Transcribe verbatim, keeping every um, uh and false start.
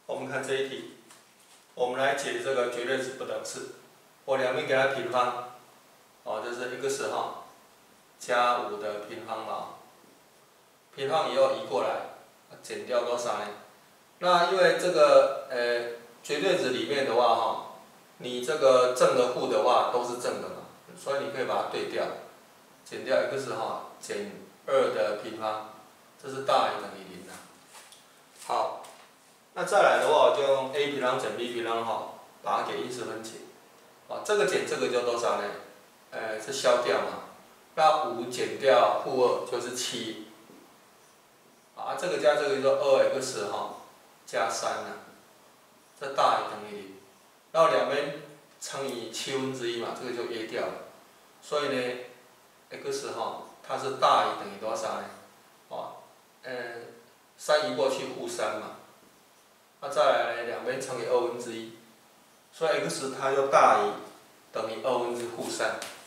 我们看这一题，我们来解这个绝对值不等式。我两边给它平方，哦，这是 x 哈加五的平方嘛，平方以后移过来，减掉多少呢？那因为这个呃绝对值里面的话哈，你这个正的负的话都是正的嘛，所以你可以把它对调，减掉 x 哈减二的平方，这是大于等于零的。好，那再来的话，我就用 a 平方减 b 平方哈，把它给因式分解。啊，这个减这个就多少呢？呃，是消掉嘛。那五减掉负二就是七。啊，这个加这个就二 x 哈加三了，这大于等于零。然后两边乘以七分之一嘛，这个就约掉了。所以呢 ，x 哈它是大于等于多少呢？哦，嗯，三移过去负三嘛。那再来呢，两边乘以二分之一，所以 x 它就大于等于二分之负三。